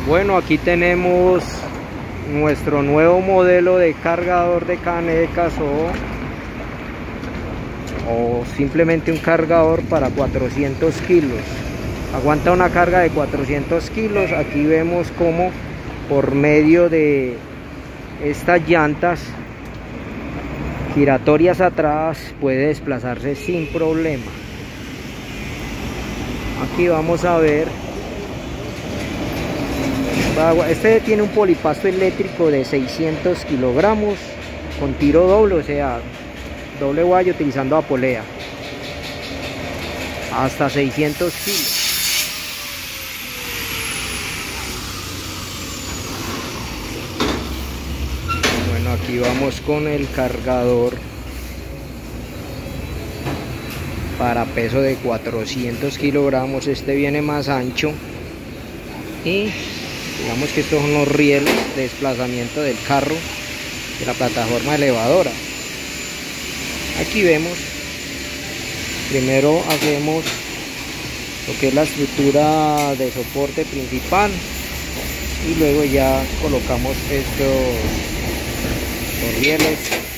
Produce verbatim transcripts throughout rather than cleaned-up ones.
Bueno, aquí tenemos nuestro nuevo modelo de cargador de canecas o, o simplemente un cargador para cuatrocientos kilos. Aguanta una carga de cuatrocientos kilos. Aquí vemos cómo por medio de estas llantas giratorias atrás puede desplazarse sin problema. Aquí vamos a ver, este tiene un polipasto eléctrico de seiscientos kilogramos con tiro doble, o sea, doble guaya utilizando apolea, hasta seiscientos kilos. Bueno, aquí vamos con el cargador para peso de cuatrocientos kilogramos. Este viene más ancho y digamos que estos son los rieles de desplazamiento del carro, de la plataforma elevadora. Aquí vemos, primero hacemos lo que es la estructura de soporte principal y luego ya colocamos estos los rieles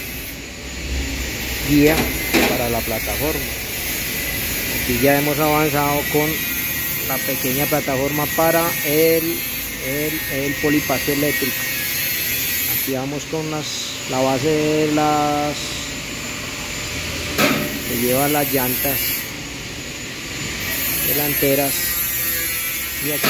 guía para la plataforma. Aquí ya hemos avanzado con la pequeña plataforma para el, el, el polipasto eléctrico. Aquí vamos con las, la base de las que lleva las llantas delanteras y aquí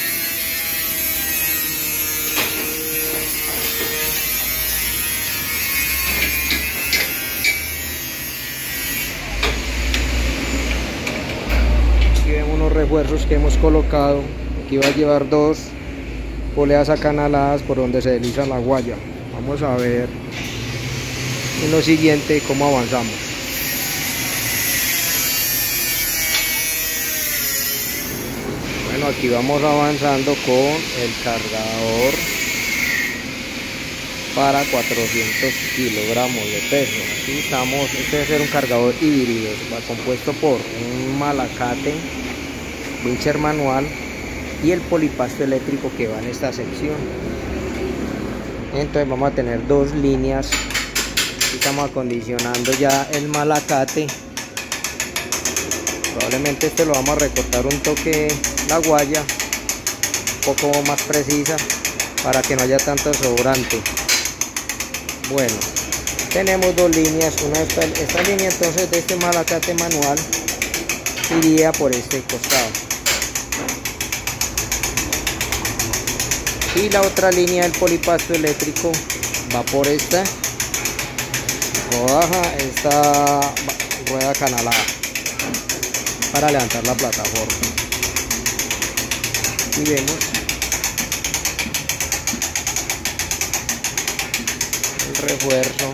unos refuerzos que hemos colocado. Aquí va a llevar dos poleas acanaladas por donde se desliza la guaya. Vamos a ver en lo siguiente cómo avanzamos. Bueno, aquí vamos avanzando con el cargador para cuatrocientos kilogramos de peso. Aquí estamos, este debe ser un cargador híbrido, va compuesto por un malacate wincher manual y el polipasto eléctrico que va en esta sección. Entonces vamos a tener dos líneas. Aquí estamos acondicionando ya el malacate. Probablemente este lo vamos a recortar un toque la guaya un poco más precisa para que no haya tanto sobrante. Bueno, tenemos dos líneas. Una esta, esta línea entonces de este malacate manual iría por este costado y la otra línea del polipasto eléctrico va por esta rodaja, esta rueda canalada para levantar la plataforma. Y vemos el refuerzo.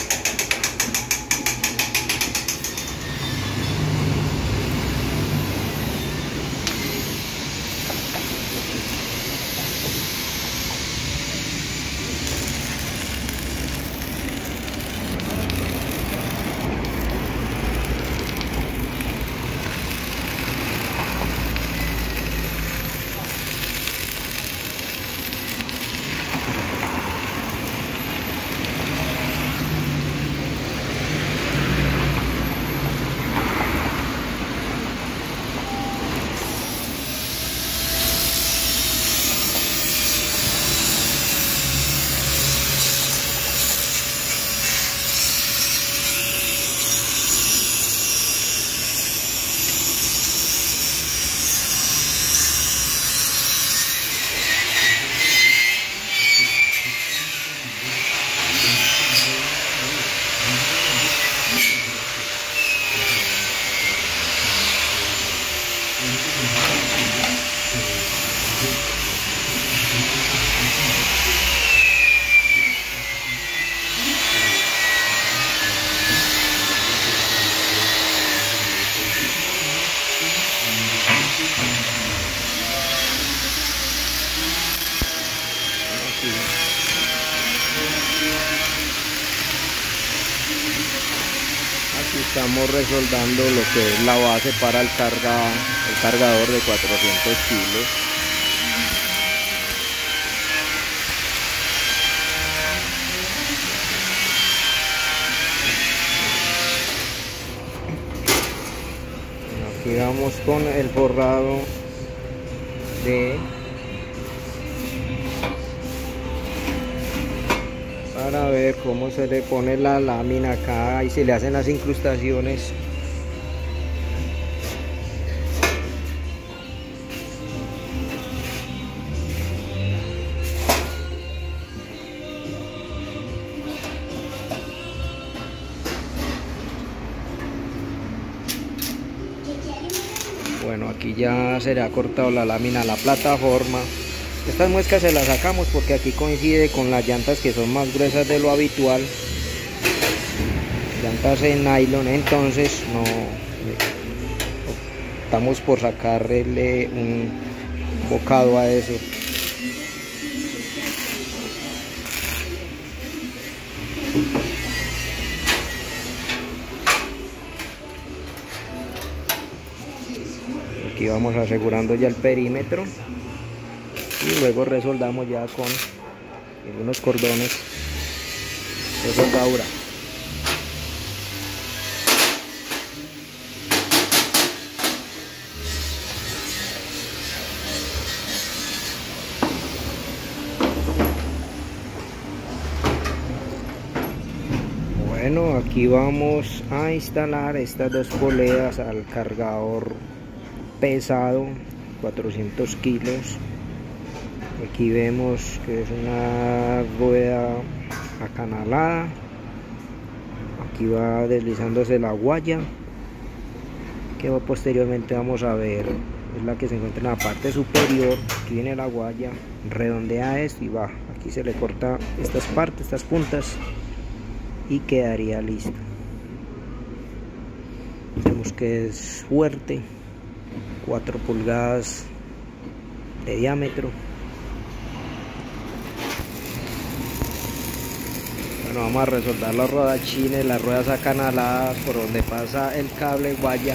Estamos resoldando lo que es la base para el, carga, el cargador de cuatrocientos kilos. Aquí vamos con el forrado de para ver cómo se le pone la lámina acá y se le hacen las incrustaciones. Bueno, aquí ya se le ha cortado la lámina a la plataforma. Estas muescas se las sacamos porque aquí coincide con las llantas que son más gruesas de lo habitual, llantas en nylon, entonces no estamos por sacarle un bocado a eso. Aquí vamos asegurando ya el perímetro y luego resoldamos ya con unos cordones de soldadura. Bueno, aquí vamos a instalar estas dos poleas al cargador pesado, cuatrocientos kilos. Aquí vemos que es una rueda acanalada. Aquí va deslizándose la guaya, que posteriormente vamos a ver, es la que se encuentra en la parte superior. Aquí viene la guaya, redondea esto y va. Aquí se le corta estas partes, estas puntas, y quedaría listo. Vemos que es fuerte, cuatro pulgadas de diámetro. Bueno, vamos a resoldar las rodachines, las ruedas acanaladas por donde pasa el cable guaya.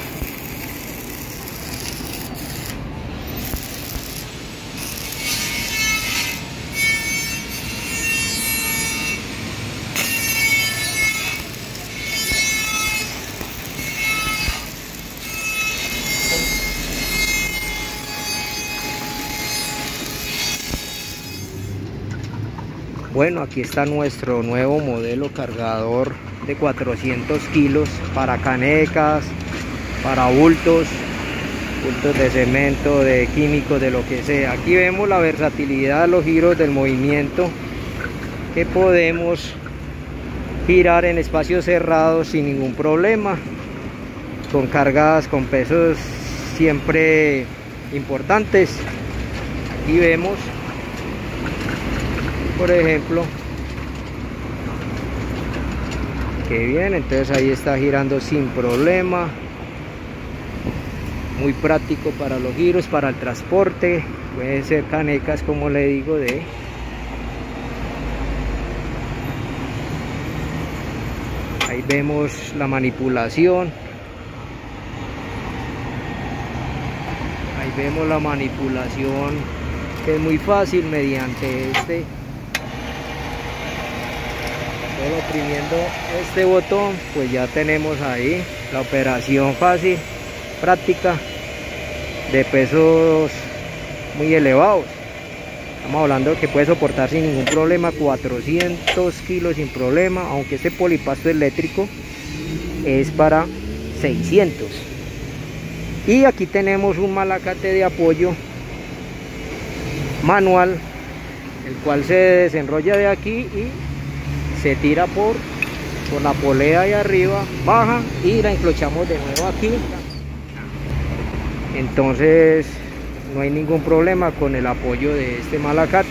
Bueno, aquí está nuestro nuevo modelo cargador de cuatrocientos kilos para canecas, para bultos, bultos de cemento, de químicos, de lo que sea. Aquí vemos la versatilidad, los giros del movimiento, que podemos girar en espacios cerrados sin ningún problema, con cargas, con pesos siempre importantes. Aquí vemos, por ejemplo, que bien, entonces ahí está girando sin problema. Muy práctico para los giros, para el transporte. Pueden ser canecas, como le digo, de ahí vemos la manipulación. Ahí vemos la manipulación, que es muy fácil mediante este. Solo oprimiendo este botón, pues ya tenemos ahí la operación fácil, práctica, de pesos muy elevados. Estamos hablando que puede soportar sin ningún problema cuatrocientos kilos sin problema, aunque este polipasto eléctrico es para seiscientos. Y aquí tenemos un malacate de apoyo manual, el cual se desenrolla de aquí y se tira por, por la polea de arriba, baja y la enclochamos de nuevo aquí. Entonces no hay ningún problema con el apoyo de este malacate.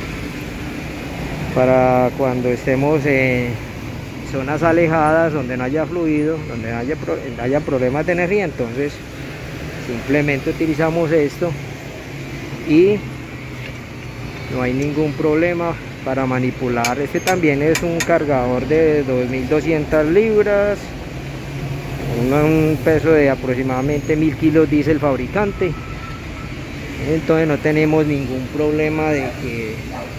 Para cuando estemos en zonas alejadas, donde no haya fluido, donde no haya, no haya problemas de energía, entonces simplemente utilizamos esto y no hay ningún problema para manipular. Este también es un cargador de dos mil doscientas libras, un peso de aproximadamente mil kilos, dice el fabricante. Entonces no tenemos ningún problema de que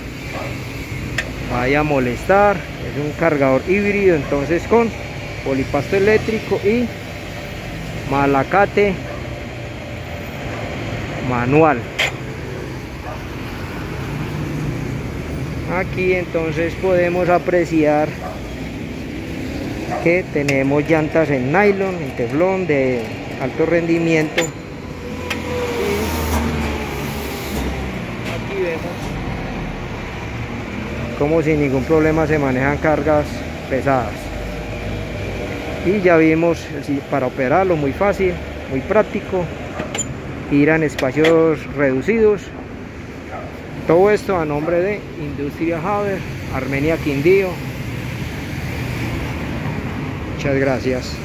vaya a molestar. Es un cargador híbrido, entonces con polipasto eléctrico y malacate manual. Aquí entonces podemos apreciar que tenemos llantas en nylon, en teflón de alto rendimiento. Y aquí vemos cómo sin ningún problema se manejan cargas pesadas. Y ya vimos para operarlo muy fácil, muy práctico, ir en espacios reducidos. Todo esto a nombre de Industria Haber, Armenia Quindío. Muchas gracias.